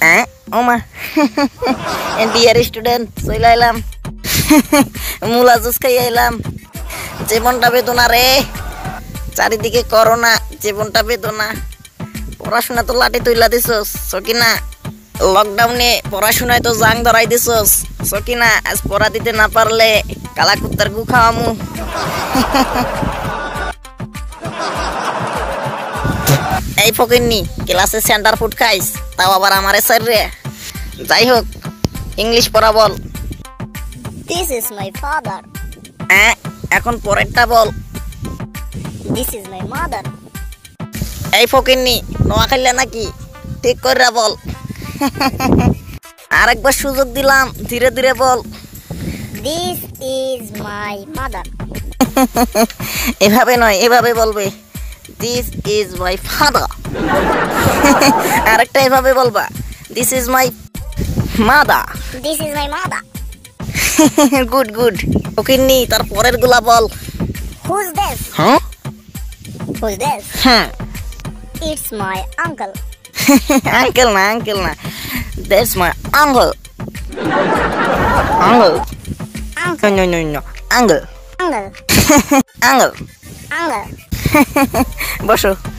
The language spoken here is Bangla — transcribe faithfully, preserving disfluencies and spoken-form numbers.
হ্যাঁ ওমা ডিয়ার স্টুডেন্ট চলে আইলাম মুলা জুস খাই আইলাম। জীবনটা বেদনা রে, চারিদিকে করোনা, জীবনটা বেদনা। পড়াশোনা তো লাঠি তুইলা দিছস সকিনা, লকডাউনে পড়াশোনায় তো জাং ধরাই দিছস সকিনা। আজ পড়া দিতে না পারলে কালা কুত্তার গু খাওয়ামু। এই ফকিন্নি ক্লাসে সেন্টার ফুড খাইস, তাও আবার আমারে স্যার রে। যাই হোক ইংলিশ পড়া বল। This is my father. হ্যাঁ এখন পরেরটা বল। This is my mother. এই ফকিন্নি নোয়া খাইলে নাকি, ঠিক করে বল। আরেকবার সুযোগ দিলাম, ধীরে ধীরে বল। This is my mother. এভাবে নয়, এভাবে বলবে। This is my father. আরেকটা এভাবে বলবা। This is my mother. This is my mother. Good good. ফকিন্নি তার পরের গুলা বল। Who's this? হ্যাঁ Who's this? হ্যাঁ It's my uncle. আঙ্কেল না, আঙ্কেল না, that's my uncle. Uncle Uncle. No no no uncle Uncle. Uncle. Uncle. বসো।